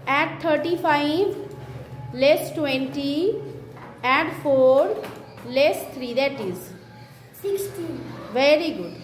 Add 35 less 20, add 4 less 3, that is 16. Very good.